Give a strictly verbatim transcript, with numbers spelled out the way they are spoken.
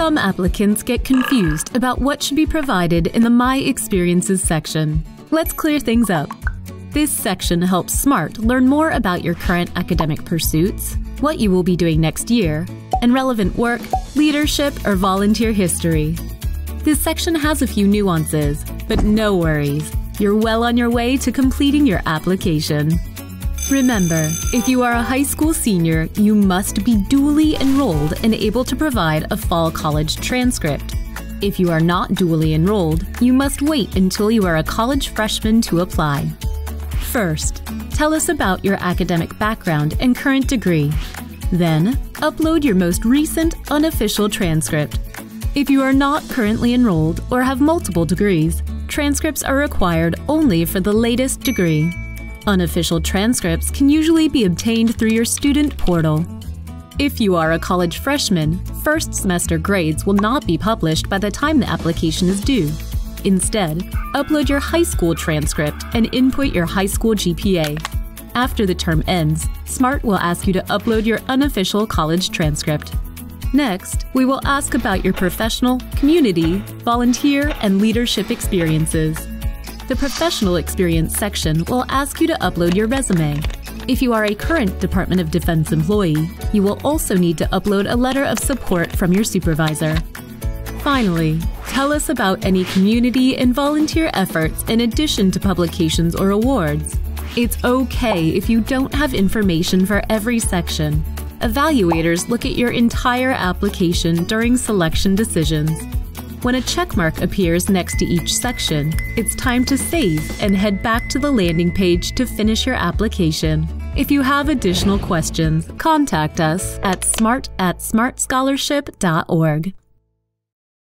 Some applicants get confused about what should be provided in the My Experiences section. Let's clear things up. This section helps SMART learn more about your current academic pursuits, what you will be doing next year, and relevant work, leadership, or volunteer history. This section has a few nuances, but no worries. You're well on your way to completing your application. Remember, if you are a high school senior, you must be duly enrolled and able to provide a fall college transcript. If you are not duly enrolled, you must wait until you are a college freshman to apply. First, tell us about your academic background and current degree. Then, upload your most recent unofficial transcript. If you are not currently enrolled or have multiple degrees, transcripts are required only for the latest degree. Unofficial transcripts can usually be obtained through your student portal. If you are a college freshman, first semester grades will not be published by the time the application is due. Instead, upload your high school transcript and input your high school G P A. After the term ends, SMART will ask you to upload your unofficial college transcript. Next, we will ask about your professional, community, volunteer, and leadership experiences. The professional experience section will ask you to upload your resume. If you are a current Department of Defense employee, you will also need to upload a letter of support from your supervisor. Finally, tell us about any community and volunteer efforts in addition to publications or awards. It's okay if you don't have information for every section. Evaluators look at your entire application during selection decisions. When a checkmark appears next to each section, it's time to save and head back to the landing page to finish your application. If you have additional questions, contact us at smart at smart scholarship dot org.